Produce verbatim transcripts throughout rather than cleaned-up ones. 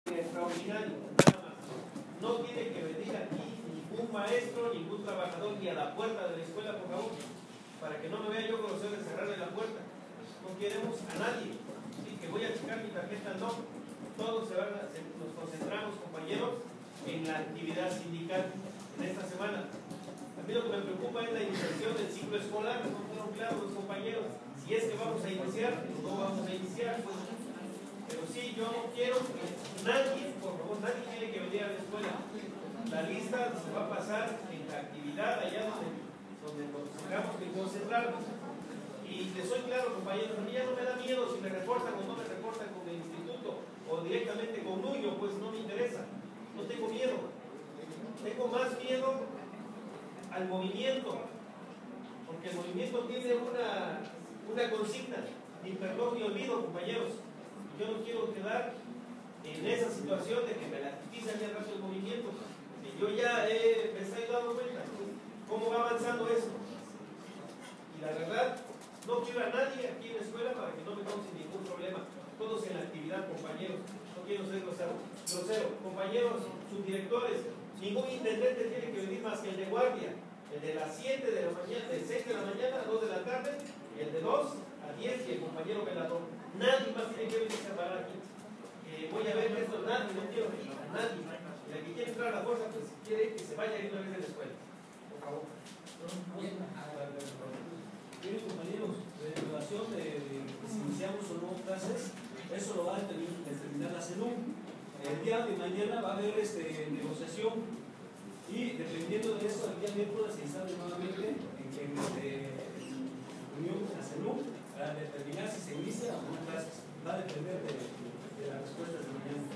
extraordinario, nada más. No tiene que venir aquí ningún maestro, ningún trabajador ni a la puerta de la escuela, por favor, para que no me vea yo grosero de cerrarle la puerta. No queremos a nadie. Sí, que voy a checar mi tarjeta, no. Todos se van a, se, nos concentramos, compañeros, en la actividad sindical en esta semana. A mí lo que me preocupa es la iniciación del ciclo escolar. No fueron claros los compañeros. Si es que vamos a iniciar, no vamos a iniciar, pues. Pero sí, yo no quiero que nadie, por favor, nadie tiene que venir a la escuela. La lista se va a pasar en la actividad allá donde, donde nos tengamos que concentrarnos. Y te soy claro, compañeros, a mí ya no me da miedo si me reportan o no me reportan con el instituto o directamente con Nuño, pues no me interesa. No tengo miedo. Tengo más miedo al movimiento, porque el movimiento tiene una, una consigna, ni perdón ni olvido, compañeros. Yo no quiero quedar en esa situación de que me la justicia ya rato el movimiento. Yo ya he, me estoy dando cuenta cómo va avanzando eso. Y la verdad, no quiero a nadie aquí en la escuela para que no me cause ningún problema. Todos en la actividad, compañeros. No quiero ser grosero. grosero. Compañeros, subdirectores, ningún intendente tiene que venir más que el de guardia. El de las siete de la mañana, de seis de la mañana a dos de la tarde, y el de dos a diez y el compañero velador. Nadie más tiene que venir a parar aquí. Eh, voy a ver esto, nadie, no quiero venir a nadie. Y la que quiere entrar a la fuerza, pues si quiere que se vaya a ir una vez de la escuela. Por favor. Miren, compañeros, de relación de, de, de si iniciamos o no clases, eso lo va a determinar, determinar la CENUM. El día de mañana va a haber este, negociación y dependiendo de eso, el día miércoles se instala nuevamente en que este, unión con la CENUM para determinar si se inicia o no clases. Va a depender de, de las respuestas de mañana.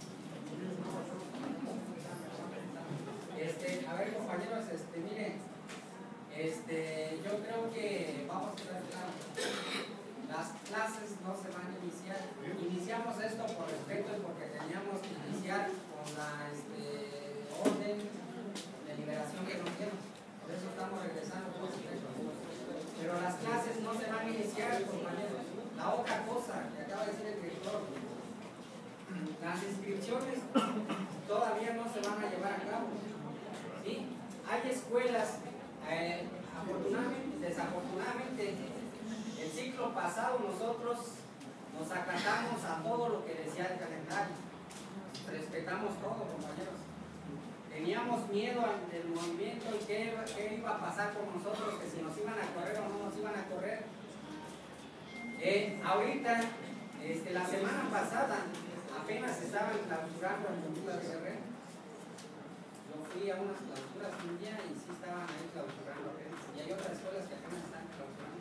Este, a ver, compañeros, este, miren, este, yo creo que vamos a ver claro. Las clases no se van a iniciar. Iniciamos esto por respeto y porque teníamos que iniciar con la este, orden de liberación que nos dieron. Por eso estamos regresando por respeto. Pero las clases no se van a iniciar, compañeros. La otra cosa que acaba de decir el director, las inscripciones todavía no se van a llevar a cabo. ¿Sí? Hay escuelas, eh, afortunadamente, desafortunadamente, el ciclo pasado nosotros nos acatamos a todo lo que decía el calendario. Respetamos todo, compañeros. Teníamos miedo del movimiento y qué, qué iba a pasar con nosotros, que si nos iban a correr o no nos iban a correr. Eh, ahorita, este, la semana pasada, apenas estaban clausurando en Honduras de Guerrero. Yo fui a unas clausuras un día y sí estaban ahí clausurando. Y hay otras escuelas que apenas están clausurando.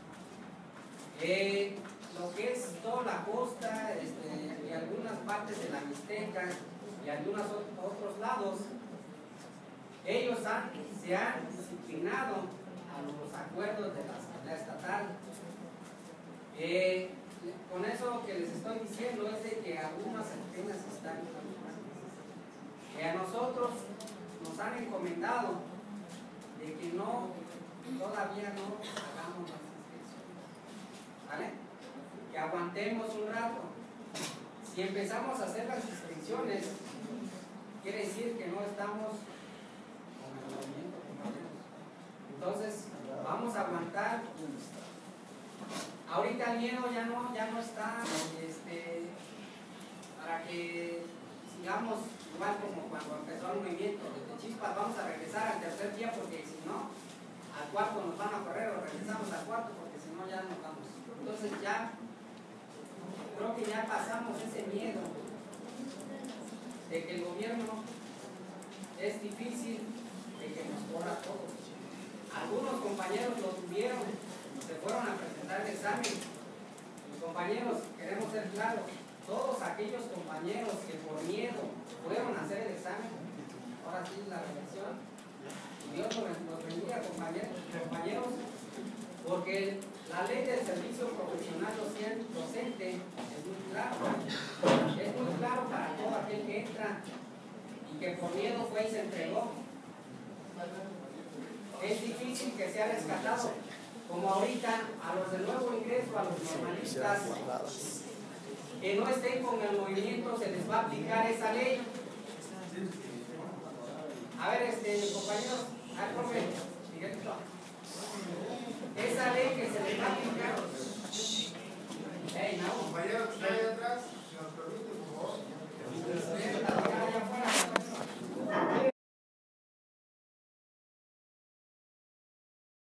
Eh, lo que es toda la costa este, y algunas partes de la Mixteca y algunos otros lados, ellos han, se han disciplinado a los acuerdos de la Asamblea Estatal. Eh, con eso que les estoy diciendo es de que algunas apenas están, que a nosotros nos han encomendado de que no, todavía no hagamos las inscripciones, ¿vale? Que aguantemos un rato. Si empezamos a hacer las inscripciones, quiere decir que no estamos con el movimiento, compañeros. Entonces, vamos a aguantar. Ahorita el miedo ya no, ya no está, este, para que sigamos igual como cuando empezó el movimiento. Desde chispas vamos a regresar al tercer día porque si no, al cuarto nos van a correr o regresamos al cuarto porque si no ya nos vamos. Entonces ya, creo que ya pasamos ese miedo de que el gobierno es difícil de que nos corra todo. Algunos compañeros lo tuvieron, se fueron a presentar el examen. Los compañeros, queremos ser claros, todos aquellos compañeros que por miedo fueron a hacer el examen, ahora sí la revisión, y Dios nos bendiga, compañeros, compañeros, porque la ley del servicio profesional docente es muy claro, es muy claro para todo aquel que entra y que por miedo fue y se entregó. Es difícil que sea rescatado, como ahorita a los de nuevo ingreso, a los normalistas, que no estén con el movimiento se les va a aplicar esa ley. A ver, este, compañeros, al profe, Miguel.